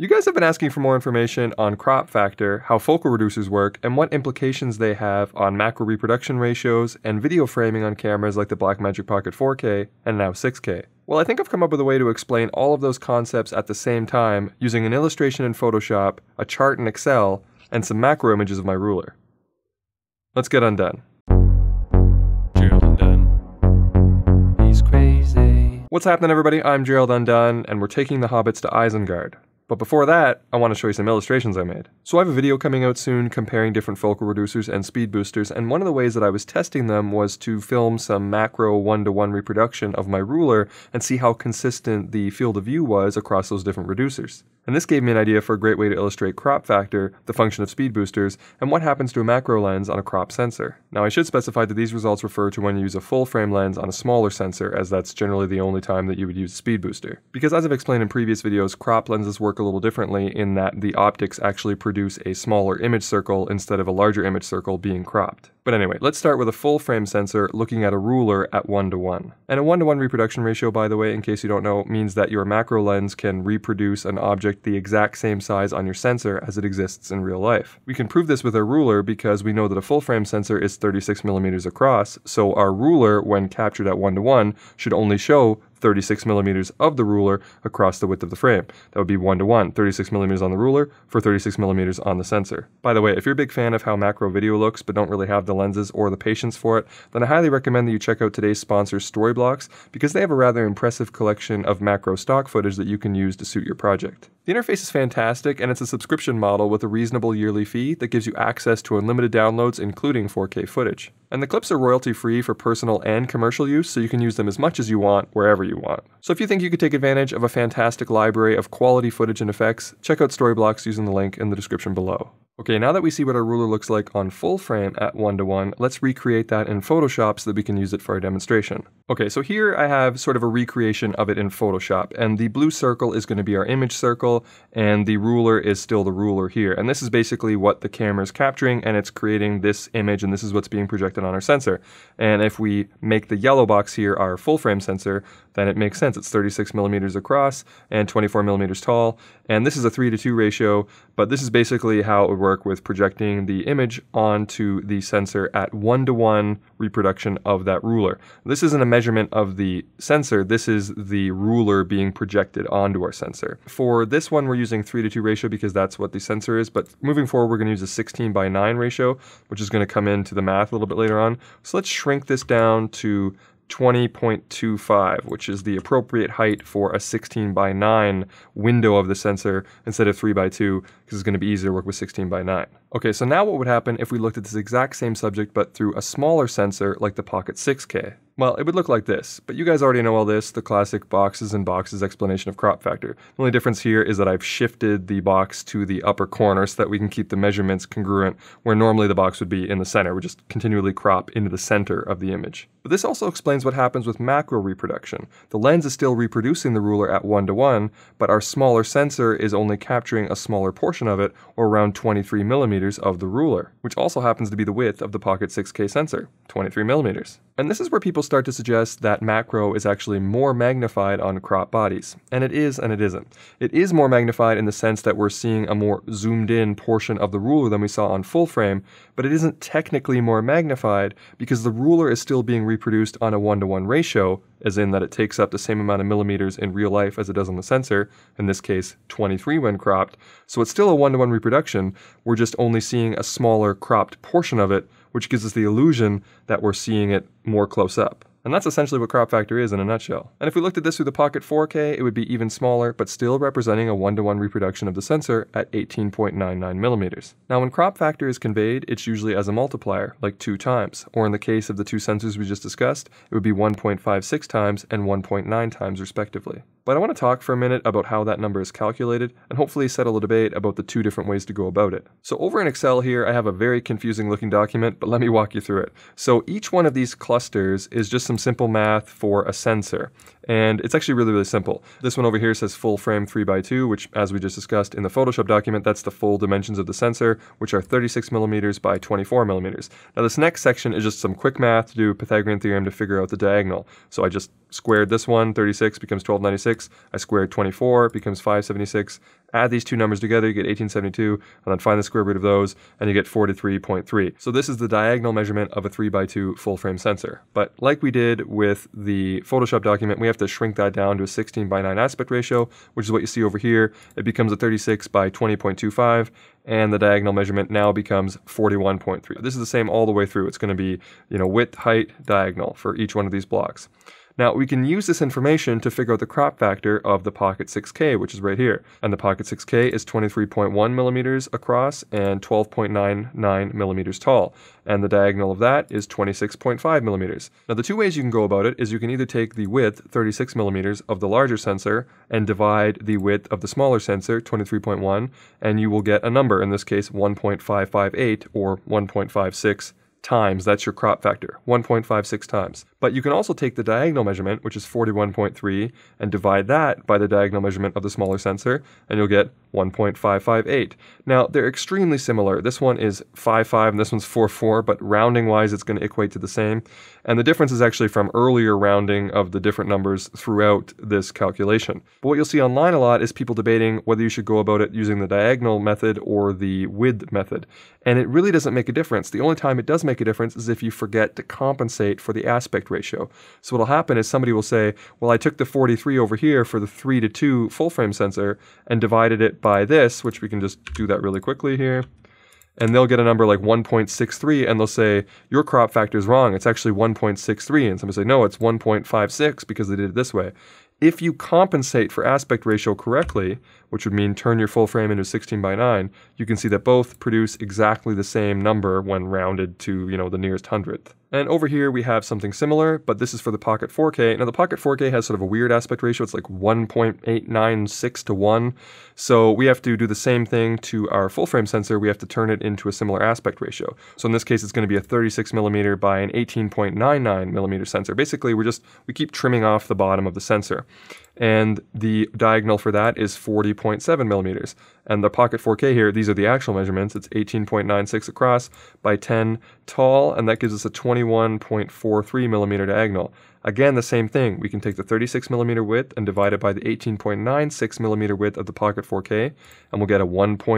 You guys have been asking for more information on crop factor, how focal reducers work, and what implications they have on macro reproduction ratios and video framing on cameras like the Blackmagic Pocket 4K and now 6K. Well, I think I've come up with a way to explain all of those concepts at the same time using an illustration in Photoshop, a chart in Excel, and some macro images of my ruler. Let's get undone. Gerald Undone. He's crazy. What's happening, everybody? I'm Gerald Undone, and we're taking the hobbits to Isengard. But before that, I want to show you some illustrations I made. So I have a video coming out soon comparing different focal reducers and speed boosters, and one of the ways that I was testing them was to film some macro one-to-one reproduction of my ruler and see how consistent the field of view was across those different reducers. And this gave me an idea for a great way to illustrate crop factor, the function of speed boosters, and what happens to a macro lens on a crop sensor. Now I should specify that these results refer to when you use a full frame lens on a smaller sensor, as that's generally the only time that you would use a speed booster. Because as I've explained in previous videos, crop lenses work a little differently in that the optics actually produce a smaller image circle instead of a larger image circle being cropped. But anyway, let's start with a full frame sensor looking at a ruler at 1:1. And a 1:1 reproduction ratio, by the way, in case you don't know, means that your macro lens can reproduce an object the exact same size on your sensor as it exists in real life. We can prove this with our ruler because we know that a full frame sensor is 36 millimeters across, so our ruler, when captured at 1:1, should only show 36 millimeters of the ruler across the width of the frame. That would be 1:1, 36 millimeters on the ruler for 36 millimeters on the sensor. By the way, if you're a big fan of how macro video looks but don't really have the lenses or the patience for it, then I highly recommend that you check out today's sponsor, Storyblocks, because they have a rather impressive collection of macro stock footage that you can use to suit your project. The interface is fantastic, and it's a subscription model with a reasonable yearly fee that gives you access to unlimited downloads, including 4K footage. And the clips are royalty-free for personal and commercial use, so you can use them as much as you want, wherever you want. So if you think you could take advantage of a fantastic library of quality footage and effects, check out Storyblocks using the link in the description below. Okay, now that we see what our ruler looks like on full frame at 1:1, let's recreate that in Photoshop so that we can use it for our demonstration. Okay, so here I have sort of a recreation of it in Photoshop, and the blue circle is going to be our image circle, and the ruler is still the ruler here. And this is basically what the camera is capturing, and it's creating this image, and this is what's being projected on our sensor. And if we make the yellow box here our full frame sensor, then it makes sense. It's 36 millimeters across and 24 millimeters tall, and this is a 3:2 ratio, but this is basically how it would work with projecting the image onto the sensor at 1:1 reproduction of that ruler. This isn't a measurement of the sensor, this is the ruler being projected onto our sensor. For this one we're using 3:2 ratio because that's what the sensor is, but moving forward we're going to use a 16:9 ratio, which is going to come into the math a little bit later on. So let's shrink this down to 20.25, which is the appropriate height for a 16:9 window of the sensor instead of 3:2, because it's going to be easier to work with 16:9. Okay, so now what would happen if we looked at this exact same subject but through a smaller sensor like the Pocket 6K? Well, it would look like this, but you guys already know all this, the classic boxes and boxes explanation of crop factor. The only difference here is that I've shifted the box to the upper corner so that we can keep the measurements congruent, where normally the box would be in the center. We just continually crop into the center of the image. But this also explains what happens with macro reproduction. The lens is still reproducing the ruler at 1:1, but our smaller sensor is only capturing a smaller portion of it, or around 23 millimeters of the ruler, which also happens to be the width of the Pocket 6K sensor, 23 millimeters. And this is where people start to suggest that macro is actually more magnified on crop bodies. And it is and it isn't. It is more magnified in the sense that we're seeing a more zoomed in portion of the ruler than we saw on full frame, but it isn't technically more magnified because the ruler is still being reproduced on a 1:1 ratio, as in that it takes up the same amount of millimeters in real life as it does on the sensor, in this case 23 when cropped. So it's still a 1:1 reproduction, we're just only seeing a smaller cropped portion of it, which gives us the illusion that we're seeing it more close up. And that's essentially what crop factor is in a nutshell. And if we looked at this through the Pocket 4K, it would be even smaller, but still representing a 1:1 reproduction of the sensor at 18.99 millimeters. Now when crop factor is conveyed, it's usually as a multiplier, like 2 times, or in the case of the two sensors we just discussed, it would be 1.56 times and 1.9 times respectively. But I want to talk for a minute about how that number is calculated, and hopefully settle a debate about the two different ways to go about it. So over in Excel here, I have a very confusing looking document, but let me walk you through it. So each one of these clusters is just some simple math for a sensor. And it's actually really, really simple. This one over here says full frame 3:2, which, as we just discussed in the Photoshop document, that's the full dimensions of the sensor, which are 36 millimeters by 24 millimeters. Now this next section is just some quick math to do Pythagorean theorem to figure out the diagonal. So I just squared this one, 36 becomes 1296. I squared 24, becomes 576. Add these two numbers together, you get 1872, and then find the square root of those, and you get 43.3. So this is the diagonal measurement of a 3x2 full-frame sensor. But like we did with the Photoshop document, we have to shrink that down to a 16:9 aspect ratio, which is what you see over here. It becomes a 36:20.25, and the diagonal measurement now becomes 41.3. This is the same all the way through. It's going to be, width, height, diagonal for each one of these blocks. Now, we can use this information to figure out the crop factor of the Pocket 6K, which is right here. And the Pocket 6K is 23.1 millimeters across and 12.99 millimeters tall. And the diagonal of that is 26.5 millimeters. Now, the two ways you can go about it is you can either take the width, 36 millimeters, of the larger sensor and divide the width of the smaller sensor, 23.1, and you will get a number, in this case 1.558 or 1.56 times. That's your crop factor, 1.56 times. But you can also take the diagonal measurement, which is 41.3, and divide that by the diagonal measurement of the smaller sensor, and you'll get 1.558. Now, they're extremely similar. This one is 5.5 and this one's 4.4, but rounding-wise, it's going to equate to the same. And the difference is actually from earlier rounding of the different numbers throughout this calculation. But what you'll see online a lot is people debating whether you should go about it using the diagonal method or the width method. And it really doesn't make a difference. The only time it does make a difference is if you forget to compensate for the aspect ratio. So what'll happen is somebody will say, well, I took the 43 over here for the 3:2 full-frame sensor and divided it by this, which we can just do that really quickly here. And they'll get a number like 1.63, and they'll say, your crop factor is wrong. It's actually 1.63. And somebody say, no, it's 1.56 because they did it this way. If you compensate for aspect ratio correctly, which would mean turn your full frame into 16:9, you can see that both produce exactly the same number when rounded to, the nearest hundredth. And over here we have something similar, but this is for the Pocket 4K. Now the Pocket 4K has sort of a weird aspect ratio. It's like 1.896 to 1. So we have to do the same thing to our full frame sensor. We have to turn it into a similar aspect ratio. So in this case, it's going to be a 36 millimeter by an 18.99 millimeter sensor. Basically, we keep trimming off the bottom of the sensor. And the diagonal for that is 40.7 millimeters. And the Pocket 4K here, these are the actual measurements. It's 18.96 across by 10 tall, and that gives us a 21.43 millimeter diagonal. Again, the same thing. We can take the 36 millimeter width and divide it by the 18.96 millimeter width of the Pocket 4K, and we'll get a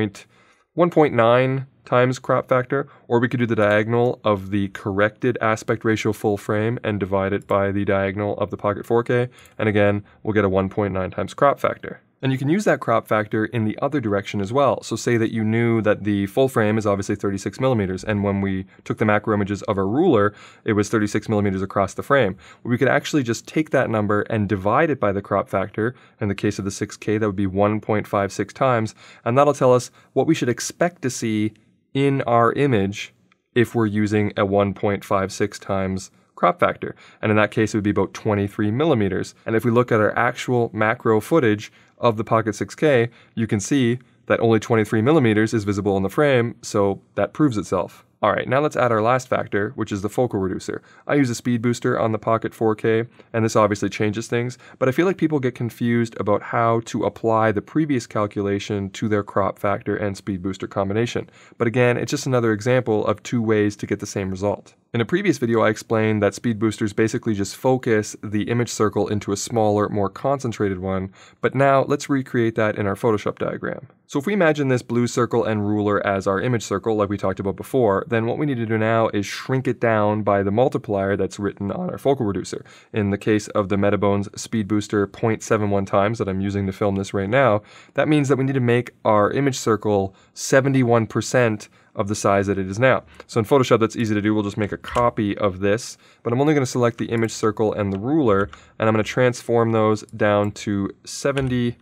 1.9 times crop factor, or we could do the diagonal of the corrected aspect ratio full frame and divide it by the diagonal of the Pocket 4K, and again, we'll get a 1.9 times crop factor. And you can use that crop factor in the other direction as well. So say that you knew that the full frame is obviously 36 millimeters, and when we took the macro images of a ruler, it was 36 millimeters across the frame. We could actually just take that number and divide it by the crop factor. In the case of the 6K, that would be 1.56 times, and that'll tell us what we should expect to see in our image if we're using a 1.56 times crop factor. And in that case, it would be about 23 millimeters. And if we look at our actual macro footage of the Pocket 6K, you can see that only 23 millimeters is visible in the frame, so that proves itself. All right, now let's add our last factor, which is the focal reducer. I use a speed booster on the Pocket 4K, and this obviously changes things, but I feel like people get confused about how to apply the previous calculation to their crop factor and speed booster combination. But again, it's just another example of two ways to get the same result. In a previous video, I explained that speed boosters basically just focus the image circle into a smaller, more concentrated one, but now let's recreate that in our Photoshop diagram. So if we imagine this blue circle and ruler as our image circle, like we talked about before, then what we need to do now is shrink it down by the multiplier that's written on our focal reducer. In the case of the Metabones Speed Booster 0.71 times that I'm using to film this right now, that means that we need to make our image circle 71% of the size that it is now. So in Photoshop, that's easy to do. We'll just make a copy of this, but I'm only going to select the image circle and the ruler, and I'm going to transform those down to 71%.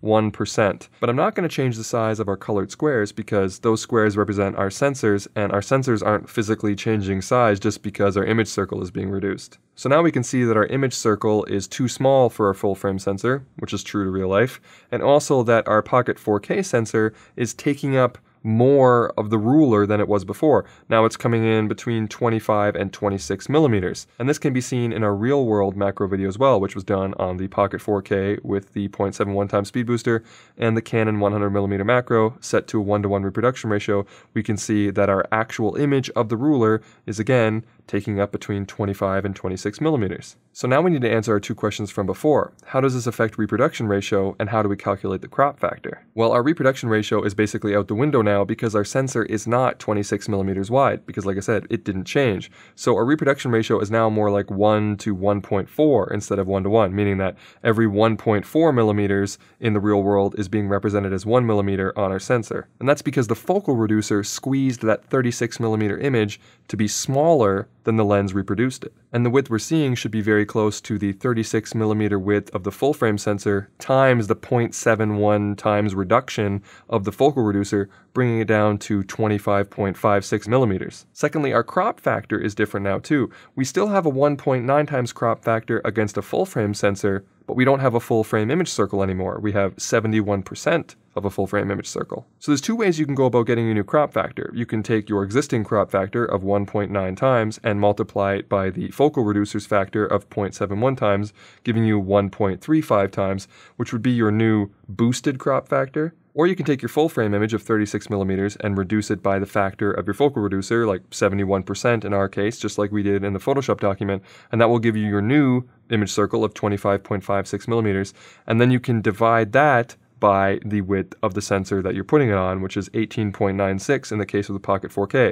But I'm not going to change the size of our colored squares because those squares represent our sensors, and our sensors aren't physically changing size just because our image circle is being reduced. So now we can see that our image circle is too small for our full frame sensor, which is true to real life, and also that our Pocket 4K sensor is taking up more of the ruler than it was before. Now it's coming in between 25 and 26 millimeters. And this can be seen in our real world macro video as well, which was done on the Pocket 4K with the 0.71 times speed booster and the Canon 100 millimeter macro set to a 1:1 reproduction ratio. We can see that our actual image of the ruler is again taking up between 25 and 26 millimeters. So now we need to answer our two questions from before. How does this affect reproduction ratio, and how do we calculate the crop factor? Well, our reproduction ratio is basically out the window now because our sensor is not 26 millimeters wide, because like I said, it didn't change. So our reproduction ratio is now more like 1 to 1.4 instead of 1 to 1, meaning that every 1.4 millimeters in the real world is being represented as 1 millimeter on our sensor. And that's because the focal reducer squeezed that 36 millimeter image to be smaller than the lens reproduced it. And the width we're seeing should be very close to the 36 millimeter width of the full frame sensor times the 0.71 times reduction of the focal reducer, bringing it down to 25.56 millimeters. Secondly, our crop factor is different now too. We still have a 1.9 times crop factor against a full frame sensor, but we don't have a full frame image circle anymore. We have 71% of a full frame image circle. So there's two ways you can go about getting a new crop factor. You can take your existing crop factor of 1.9 times and multiply it by the focal reducer's factor of 0.71 times, giving you 1.35 times, which would be your new boosted crop factor. Or you can take your full frame image of 36 millimeters and reduce it by the factor of your focal reducer, like 71% in our case, just like we did in the Photoshop document, and that will give you your new image circle of 25.56 millimeters. And then you can divide that by the width of the sensor that you're putting it on, which is 18.96 in the case of the Pocket 4K.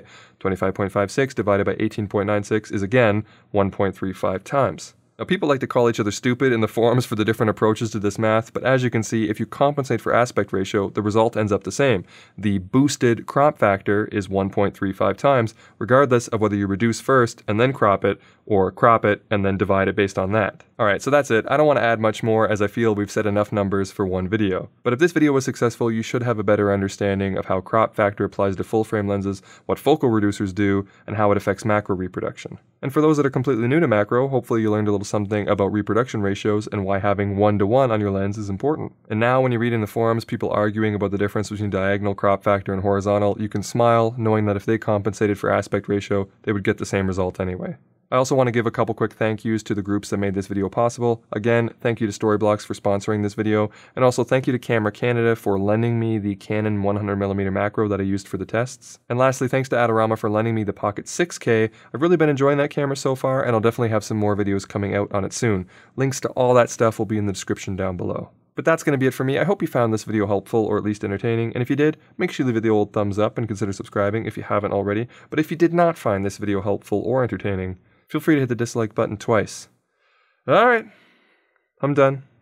25.56 divided by 18.96 is again 1.35 times. Now, people like to call each other stupid in the forums for the different approaches to this math, but as you can see, if you compensate for aspect ratio, the result ends up the same. The boosted crop factor is 1.35 times, regardless of whether you reduce first and then crop it, or crop it and then divide it based on that. Alright, so that's it. I don't want to add much more as I feel we've said enough numbers for one video. But if this video was successful, you should have a better understanding of how crop factor applies to full frame lenses, what focal reducers do, and how it affects macro reproduction. And for those that are completely new to macro, hopefully you learned a little something about reproduction ratios and why having 1:1 on your lens is important. And now when you read in the forums people arguing about the difference between diagonal crop factor and horizontal, you can smile knowing that if they compensated for aspect ratio, they would get the same result anyway. I also want to give a couple quick thank yous to the groups that made this video possible. Again, thank you to Storyblocks for sponsoring this video, and also thank you to Camera Canada for lending me the Canon 100mm macro that I used for the tests. And lastly, thanks to Adorama for lending me the Pocket 6K. I've really been enjoying that camera so far, and I'll definitely have some more videos coming out on it soon. Links to all that stuff will be in the description down below. But that's going to be it for me. I hope you found this video helpful or at least entertaining, and if you did, make sure you leave it the old thumbs up and consider subscribing if you haven't already. But if you did not find this video helpful or entertaining, feel free to hit the dislike button twice. Alright, I'm done.